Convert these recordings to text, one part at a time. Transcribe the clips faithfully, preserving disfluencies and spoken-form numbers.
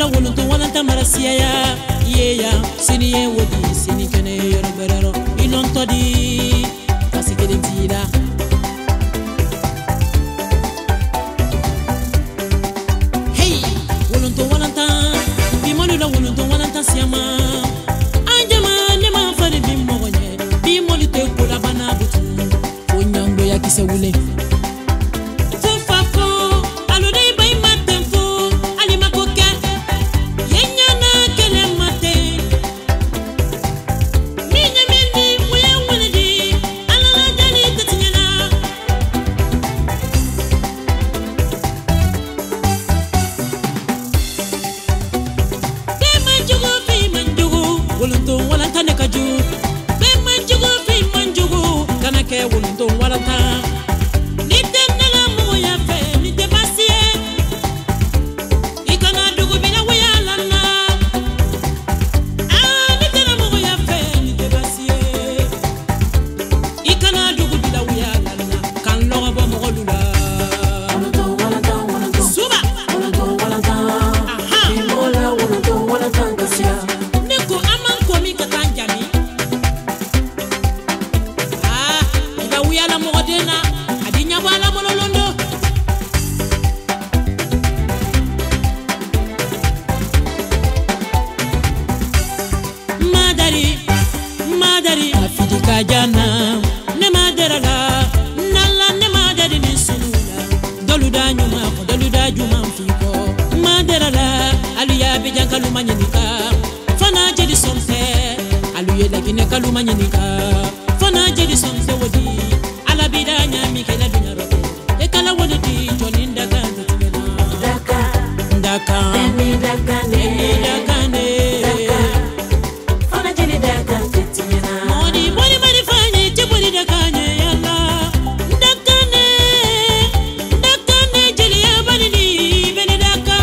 la wolonto walanta marasiya ya yeya sini ye wodi sini kene yoro berero ilonto di kasikele tira hey wolonto walanta bi molu la wolonto walanta siyama anjama ne ma fari bi mogonye bi molu te kula bana butu o nyangdo ya kisewule wolonto walanta ne kaju be manjugo fi manjugo kana ke wolonto walanta ni tenela mo ya fe ni te basie ikana dugu bina waya lana ah ni tenela mo ya fe ni te basie ikana dugu bina waya lana kan lo ba mo golula wolonto walanta wolonto suba wolonto walanta aha imola wolonto walanta ngasia neko la mogodena adinya bala mololondo madari madari afidika jana ne madara la nalla ne madari ni sulula doluda nyuma ko doluda juma fiko madara la aliya be jankalu manyenika fana jedi sonse aluye lagine kalu manyenika fana jedi sonse wodi bidanya mikela dunyaro e kala wonidi jolinda kan tumena daka daka ni daka ni daka ni fana jeli daka tumena moni moni mani fanye tibuli daka ni yalla daka ni daka ni jeli ya bani ni beni daka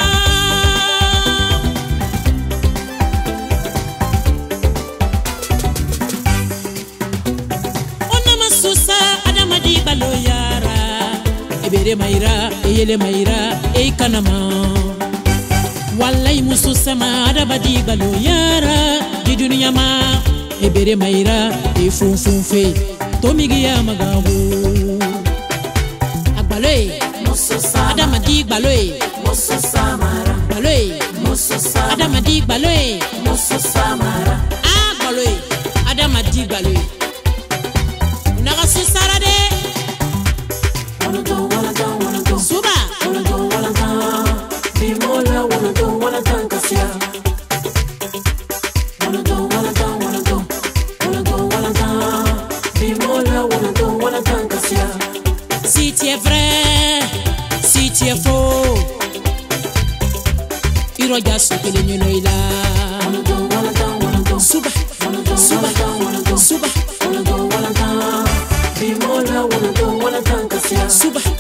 ona masusa di balo yara ebere maira eyele maira ey kanama wallahi musu sama adaba di balo yara di dunya ma ebere maira e fun fun fe to migi ya magabu agbalo musu sama adama di balo musu samara balo musu sama adama di balo musu samara agbalo adama di balo naga susara de wolonto walanta wolonto suba wolonto walanta bi mola wolonto walanta kasia wolonto walanta wolonto wolonto walanta bi mola wolonto walanta kasia si tu es vrai si tu es faux iroja sokele nyono ila wolonto walanta wolonto suba suba suba wolonto walanta Bimola wolonto walanta kasia suba